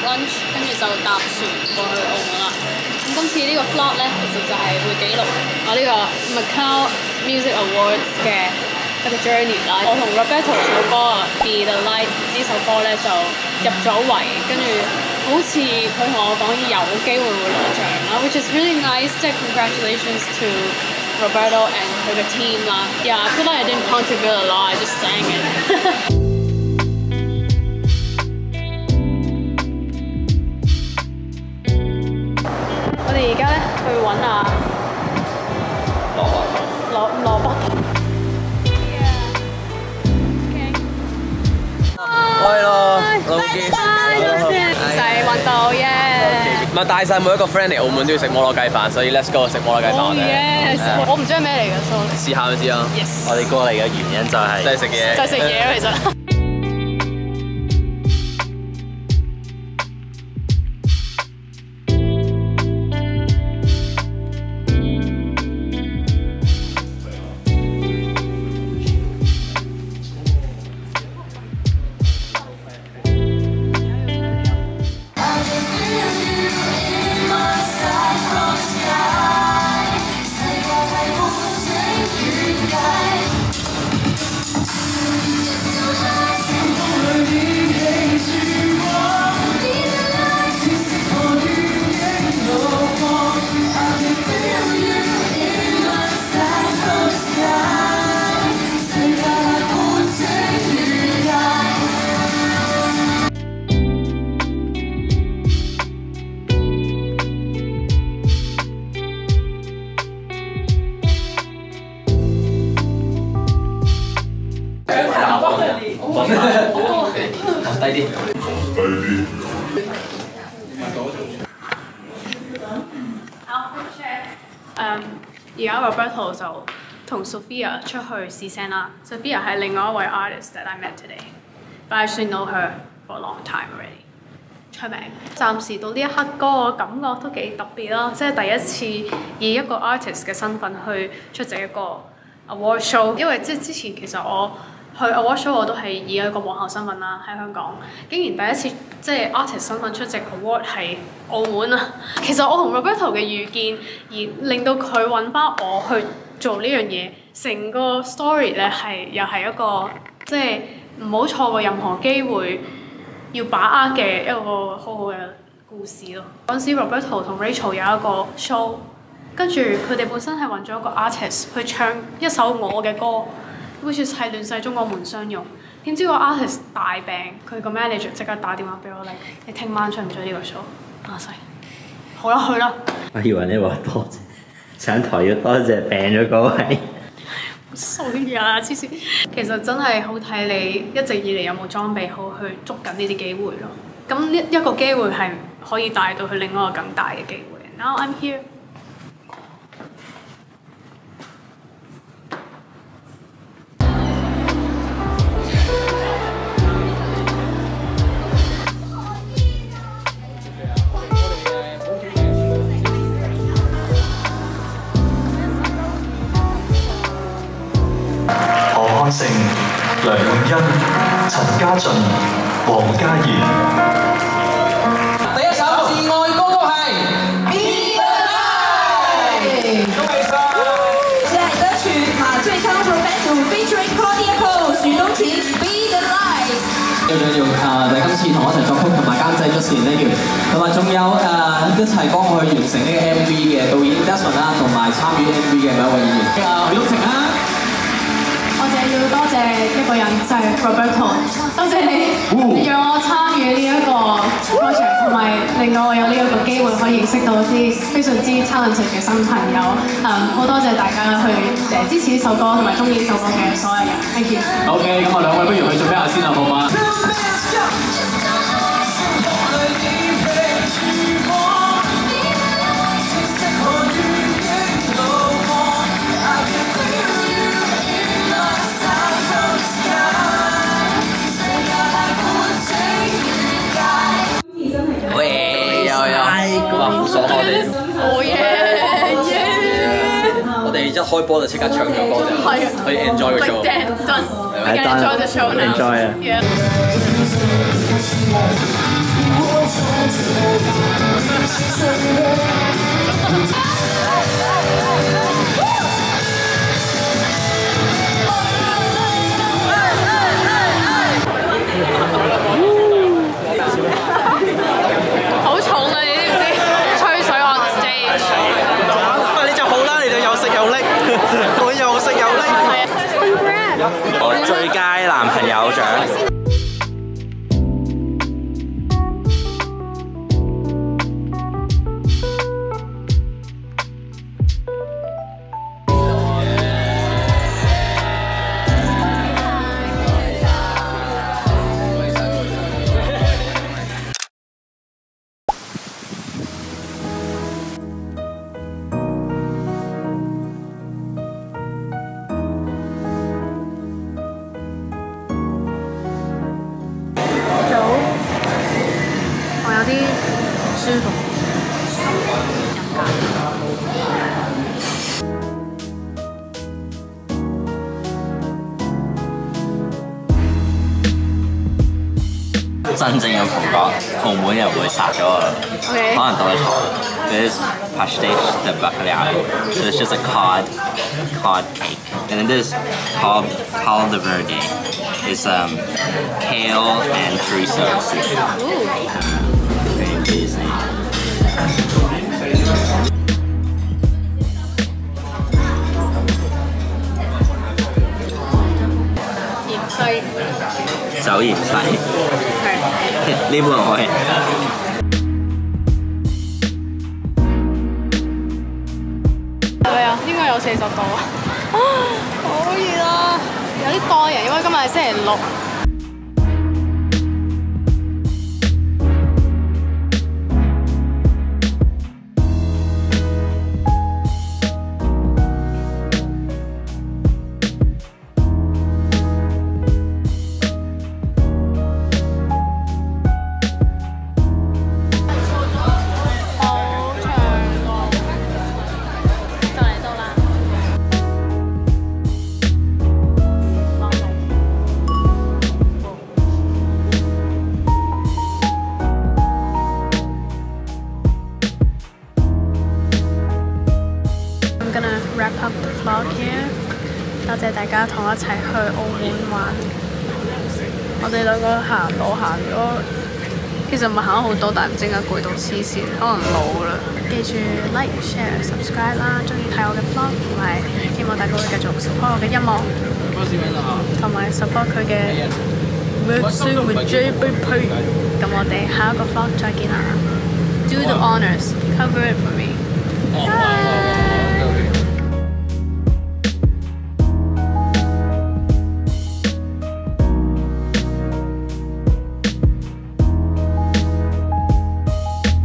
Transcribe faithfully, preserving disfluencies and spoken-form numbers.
lunch， 跟住就搭船過去澳門啦。咁今次呢個 vlog 咧，其實就係會記錄我呢個 Macau Music Awards 嘅一個 journey 啦。我同 Roberto 首歌啊《Be the Light》呢首歌咧就入咗圍，跟住好似佢同我講有機會會攞獎啦 ，which is really nice。即係 congratulations to Roberto and 佢嘅 team 啦。Yeah, I feel like I didn't contribute a lot, I just sang it 。我哋而家咧去揾啊蘿蔔頭，蘿蘿蔔頭。 開咯，老見， 就係揾到耶！ 唔係帶曬每一個 friend 嚟澳門都要食摩羅雞飯，所以 let's go 食摩羅雞飯咧。 我唔知係咩嚟嘅，所以試下就知啦。 我哋過嚟嘅原因就係就係食嘢， 就係食嘢咯，其實。 低啲。 誒，而家 Roberto 就同 Sophia 出去試聲啦。Sophia 係另外一位 artist that I met today, but I actually know her for a long time already。出名，暫時到呢一刻嗰個感覺都幾特別啦，即係第一次以一個 artist 嘅身份去出席一個 award show， 因為即係之前其實我去 award show 我都係以一個皇后身份啦喺香港，竟然第一次即係 artist 身份出席 award 係澳門啊！其實我同 Roberto 嘅遇見，而令到佢揾翻我去做呢樣嘢，成個 story 咧係又係一個即係唔好錯過任何機會，要把握嘅一個好好嘅故事咯。嗰陣時 Roberto 同 Rachel 有一個 show， 跟住佢哋本身係揾咗一個 artist 去唱一首我嘅歌。which is 係亂世中國門相用，點知個 artist 大病，佢個 manager 即刻打電話俾我嚟，你聽晚出唔出呢個 show？ 啊細，好啦去啦。 我以為你話多謝，上台要多謝病咗嗰位。 衰啊！黐線，其實真係好睇你一直以嚟有冇裝備好去捉緊呢啲機會咯。咁呢一個機會係可以帶到去另外一個更大嘅機會。Now I'm here。 勝、梁詠欣、陳家俊、黃嘉怡。 第一首自愛歌曲係《Be the Light》，恭喜晒！接下來歌曲馬最唱首版主 featuring Claudia Cole、許東晴《Be the Light》。有仲要誒，就今次同我一齊作曲同埋監製 Justin Thank you，同埋仲有誒一齊幫我去完成呢個 M V 嘅導演 Desmond 啦，同埋參與 M V 嘅每一位演員。誒，許東晴啦。 我哋要多謝一個人就係 Roberto， 多謝你，你讓我參與呢一個 project， 同埋令到我有呢一個機會可以認識到啲非常之 talented 嘅新朋友。誒，好多謝大家去誒支持呢首歌同埋中意呢首歌嘅所有人 ，thank you。OK， 咁我兩位不如去做咩下先啦，好嗎？ 哦耶耶！ 我哋一開波就即刻唱咗歌啫，可以 enjoy 個 show。 係 done，enjoy the show now。 enjoy 啊！ 好重啊！你知唔知？吹水 on stage。 喂，你就好啦，你就有食有拎，我又食有拎。我最佳男朋友獎。 舒服。 真正嘅葡國，澳門人會殺咗我， Okay. 可能多咗。There's pastéis de bacalhau, so it's just a cod, cod cake, and then there's cod, cod de verde. It's um, kale and chorizo soup. Very tasty. 芫荽， 酒芫荽， 係呢本我係。 係咪啊？應該有四十度啊！好熱啊！有啲多人，因為今日係星期六。Wrap up the vlog here， 多謝大家同我一齊去澳門玩。我哋兩個行路行咗，其實唔係行咗好多，但係唔知點解攰到黐線，可能老啦。記住 like、share、subscribe 啦，中意睇我嘅 vlog， 同埋希望大家會繼續 support 我嘅音樂，同埋 support 佢嘅 Mixing with J B P。咁我哋下一個 vlog 再見啦。Do the honors, cover it for me. Bye.